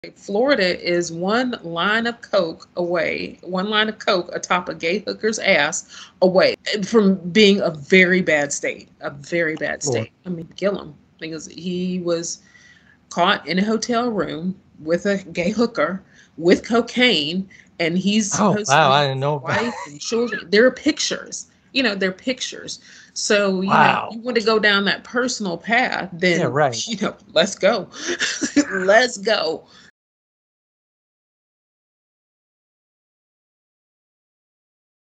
Florida is one line of coke atop a gay hooker's ass away from being a very bad state. A very bad Lord. state. I mean, Gillum, because he was caught in a hotel room with a gay hooker with cocaine, and he's Oh, supposed to wow. have I his didn't know about. wife and children. There are pictures. They're pictures. So, Wow. you want to go down that personal path, Yeah, then, right. let's go. Let's go.